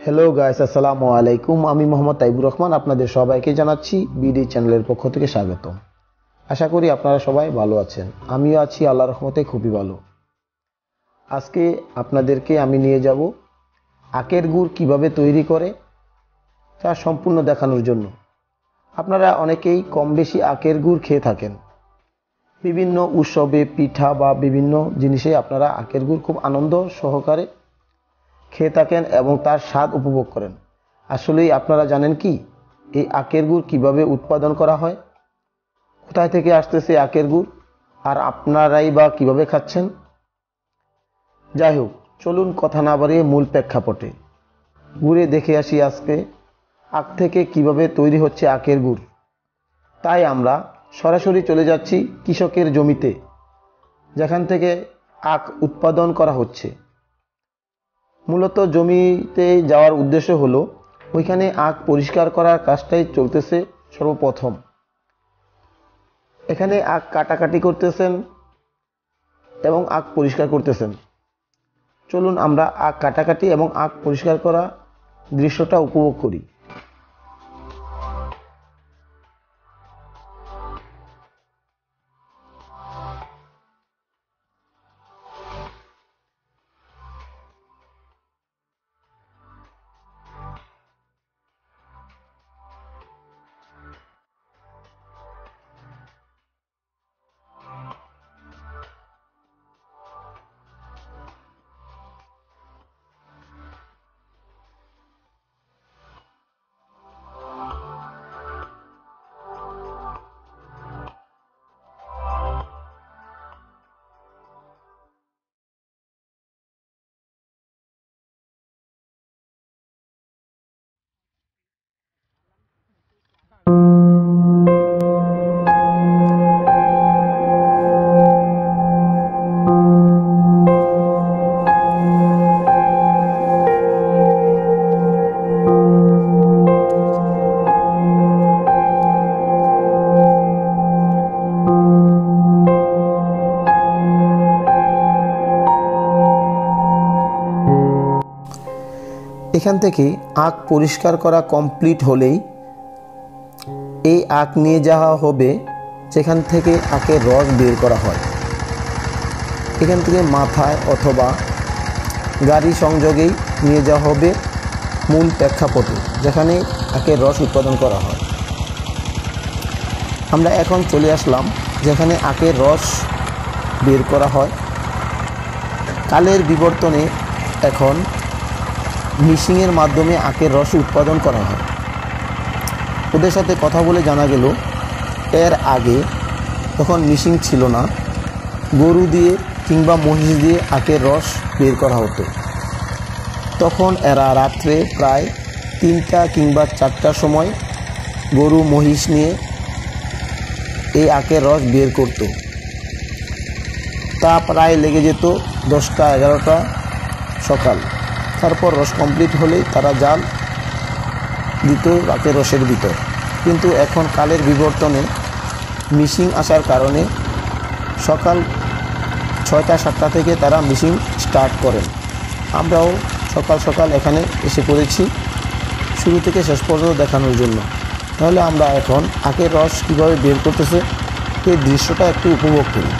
Hello guys, আসসালামু আলাইকুম। আমি মোহাম্মদ তাইবুর রহমান আপনাদের সবাইকে জানাচ্ছি বিডি চ্যানেলের পক্ষ থেকে স্বাগতম। আশা করি আপনারা সবাই ভালো আছেন। আমিও আছি আল্লাহর রহমতে খুবই ভালো। আজকে আপনাদেরকে আমি নিয়ে যাব আখের গুড় কিভাবে তৈরি করে তা সম্পূর্ণ দেখানোর জন্য। আপনারা অনেকেই কম বেশি আখের গুড় খেয়ে থাকেন। বিভিন্ন উৎসবে পিঠা বা বিভিন্ন জিনিসে আপনারা আখের গুড় খুব আনন্দ সহকারে খেয়ে থাকেন এবং তার স্বাদ উপভোগ করেন। আসলেই আপনারা জানেন কি এই আখের গুড় কিভাবে উৎপাদন করা হয়, কোথায় থেকে আসতেছে আখের গুড়, আর আপনারাই বা কিভাবে খাচ্ছেন? যাই হোক, চলুন কথা না বাড়িয়ে মূল প্রেক্ষাপটে ঘুরে দেখে আসি আজকে আখ থেকে কিভাবে তৈরি হচ্ছে আখের গুড়। তাই আমরা সরাসরি চলে যাচ্ছি কৃষকের জমিতে, যেখান থেকে আখ উৎপাদন করা হচ্ছে। মূলত জমিতে যাওয়ার উদ্দেশ্য হলো ওইখানে আখ পরিষ্কার করার কাজটাই চলতেছে সর্বপ্রথম। এখানে আখ কাটাকাটি করতেছেন এবং আখ পরিষ্কার করতেছেন। চলুন আমরা আখ কাটাকাটি এবং আখ পরিষ্কার করা দৃশ্যটা উপভোগ করি। এখান থেকে আখ পরিষ্কার করা কমপ্লিট হলেই এই আখ নিয়ে যাওয়া হবে যেখান থেকে আখের রস বের করা হয়। এখান থেকে মাথায় অথবা গাড়ি সংযোগেই নিয়ে যাওয়া হবে মূল প্রেক্ষাপটে, যেখানে আখের রস উৎপাদন করা হয়। আমরা এখন চলে আসলাম যেখানে আখের রস বের করা হয়। কালের বিবর্তনে এখন মিশিংয়ের মাধ্যমে আখের রস উৎপাদন করা হয়। ওদের সাথে কথা বলে জানা গেল এর আগে তখন মিশিং ছিল না, গরু দিয়ে কিংবা মহিষ দিয়ে আখের রস বের করা হতো। তখন এরা রাত্রে প্রায় 3টা কিংবা 4টার সময় গরু মহিষ নিয়ে এই আখের রস বের করত। তা প্রায় লেগে যেত 10টা 11টা সকাল। তারপর রস কমপ্লিট হলেই তারা জাল দিত আখের রসের ভিতর। কিন্তু এখন কালের বিবর্তনে মিশিং আসার কারণে সকাল 6টা 7টা থেকে তারা মিশিং স্টার্ট করেন। আমরাও সকাল সকাল এখানে এসে পড়েছি শুরু থেকে শেষ পর্যন্ত দেখানোর জন্য। তাহলে আমরা এখন আখের রস কীভাবে বের করতেছে এই দৃশ্যটা একটু উপভোগ করি।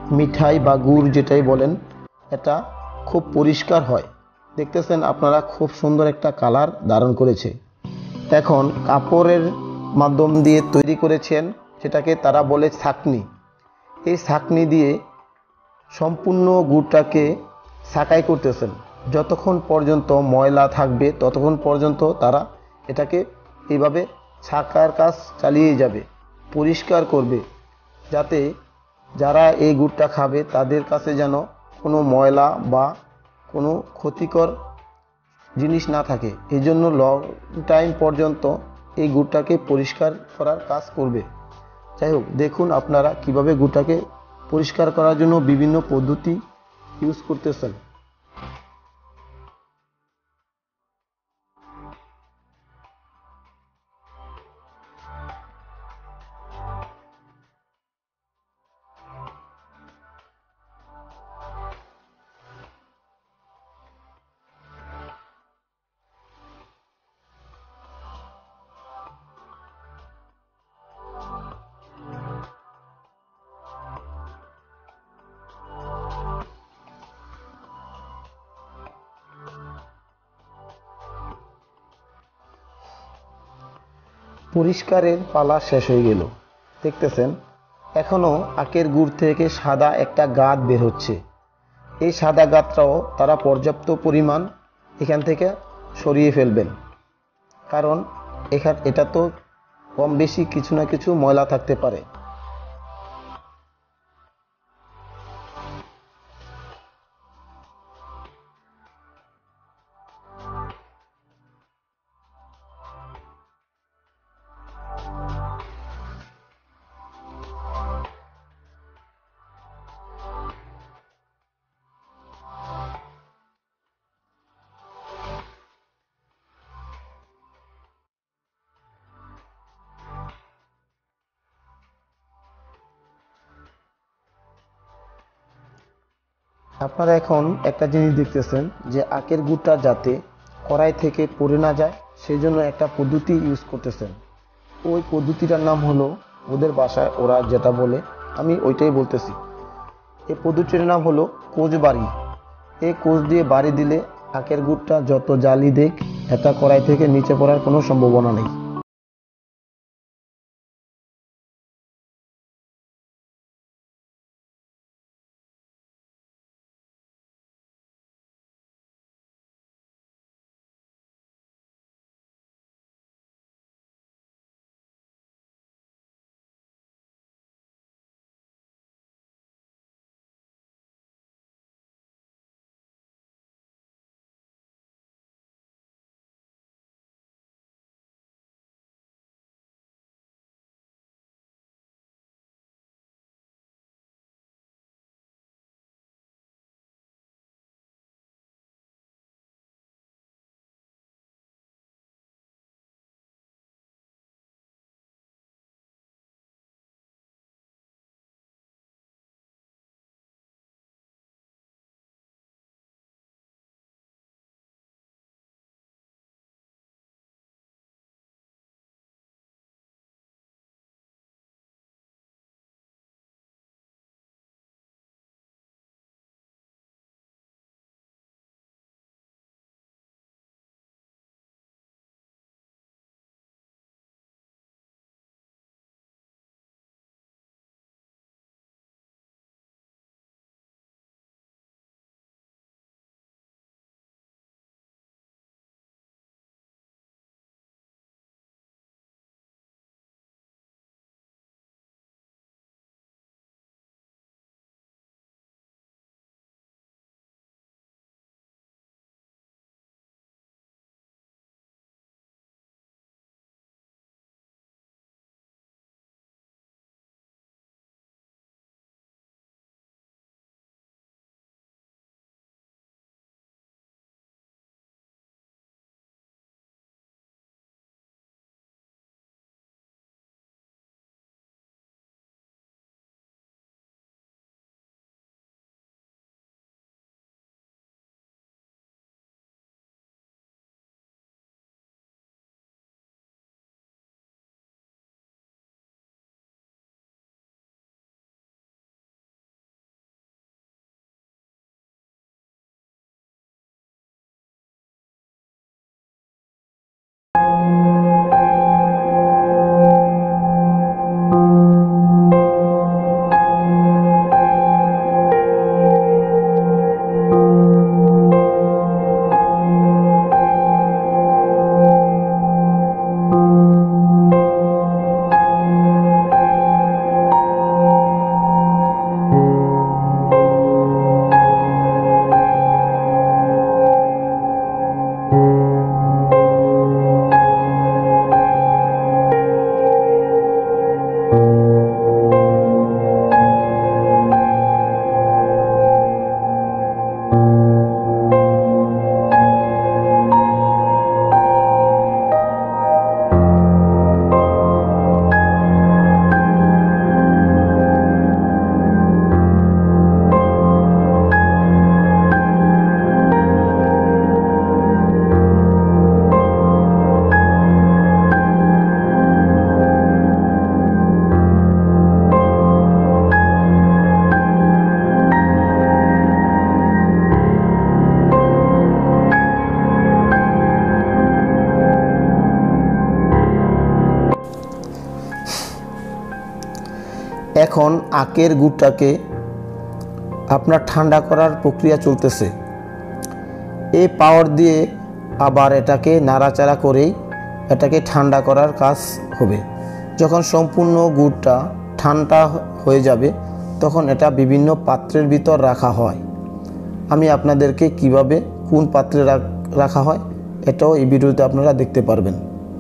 মিঠাই বা গুড় যেটাই বলেন, এটা খুব পরিষ্কার হয়। দেখতেছেন আপনারা, খুব সুন্দর একটা কালার ধারণ করেছে। এখন কাপড়ের মাধ্যম দিয়ে তৈরি করেছেন, সেটাকে তারা বলে ছাঁকনি। এই ছাঁকনি দিয়ে সম্পূর্ণ গুড়টাকে ছাঁকাই করতেছেন। যতক্ষণ পর্যন্ত ময়লা থাকবে ততক্ষণ পর্যন্ত তারা এটাকে এইভাবে ছাঁকার কাজ চালিয়ে যাবে, পরিষ্কার করবে, যাতে যারা এই গুড়টা খাবে তাদের কাছে যেন কোনো ময়লা বা কোনো ক্ষতিকর জিনিস না থাকে। এই জন্য লং টাইম পর্যন্ত এই গুড়টাকে পরিষ্কার করার কাজ করবে। যাই হোক, দেখুন আপনারা কিভাবে গুড়টাকে পরিষ্কার করার জন্য বিভিন্ন পদ্ধতি ইউজ করতেছেন। পরিষ্কারের পালা শেষ হয়ে গেল। দেখতেছেন এখনো আখের গুড় থেকে সাদা একটা গাদ বের হচ্ছে। এই সাদা গাদটাও তারা পর্যাপ্ত পরিমাণ এখান থেকে সরিয়ে ফেলবেন, কারণ এটা তো কম বেশি কিছু না কিছু ময়লা থাকতে পারে। আপনারা এখন একটা জিনিস দেখতেছেন যে আখের গুড়টা যাতে কড়াই থেকে পড়ে না যায়, সেই জন্য একটা পদ্ধতি ইউজ করতেছেন। ওই পদ্ধতিটার নাম হলো, ওদের ভাষায় ওরা যেটা বলে আমি ওইটাই বলতেছি। এই পদ্ধতির নাম হলো কোচ বাড়ি। এই কোচ দিয়ে বাড়ি দিলে আখের গুড়টা যত জালি দেখ, এটা কড়াই থেকে নিচে পড়ার কোনো সম্ভাবনা নেই। এখন আখের গুড়টাকে আপনার ঠান্ডা করার প্রক্রিয়া চলতেছে। এই পাওয়ার দিয়ে আবার এটাকে নাড়াচাড়া করেই এটাকে ঠান্ডা করার কাজ হবে। যখন সম্পূর্ণ গুড়টা ঠান্ডা হয়ে যাবে তখন এটা বিভিন্ন পাত্রের ভিতর রাখা হয়। আমি আপনাদেরকে কিভাবে কোন পাত্রে রাখা হয় এটাও এই ভিডিওতে আপনারা দেখতে পারবেন।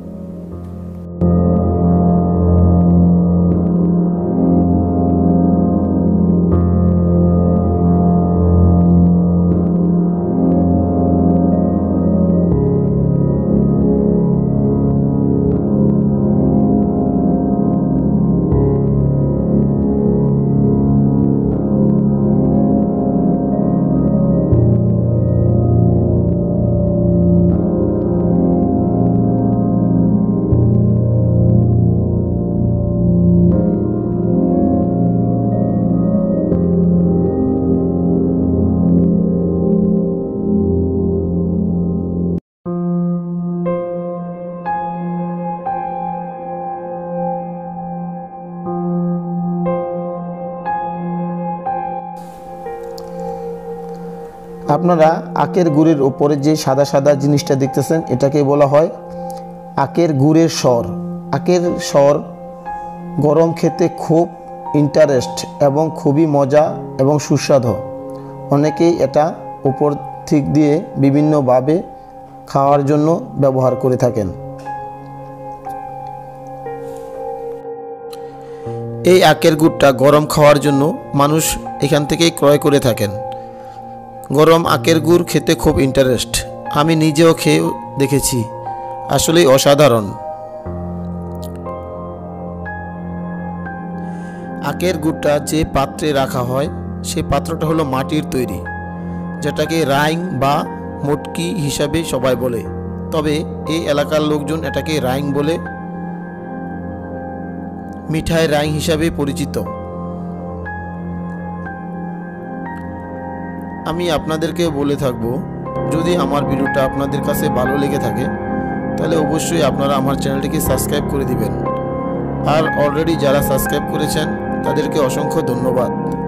আপনারা আখের গুড়ের উপরে যে সাদা সাদা জিনিসটা দেখতেছেন এটাকে বলা হয় আখের গুড়ের সর। আখের সর গরম খেতে খুব ইন্টারেস্ট এবং খুবই মজা এবং সুস্বাদু। অনেকেই এটা উপর দিক দিয়ে বিভিন্নভাবে খাওয়ার জন্য ব্যবহার করে থাকেন। এই আখের গুড়টা গরম খাওয়ার জন্য মানুষ এখান থেকেই ক্রয় করে থাকেন। গরম আখের গুড় খেতে খুব ইন্টারেস্ট, আমি নিজেও খেয়ে দেখেছি, আসলেই অসাধারণ। আখের গুড়টা যে পাত্রে রাখা হয় সেই পাত্রটা হলো মাটির তৈরি, যেটাকে রাইং বা মটকি হিসাবে সবাই বলে, তবে এই এলাকার লোকজন এটাকে রাইং বলে, মিঠাই রাইং হিসাবে পরিচিত। আমি আপনাদেরকে বলে থাকব, যদি আমার ভিডিওটা আপনাদের কাছে ভালো লেগে থাকে তাহলে অবশ্যই আপনারা আমার চ্যানেলটিকে সাবস্ক্রাইব করে দিবেন। আর অলরেডি যারা সাবস্ক্রাইব করেছেন তাদেরকে অসংখ্য ধন্যবাদ।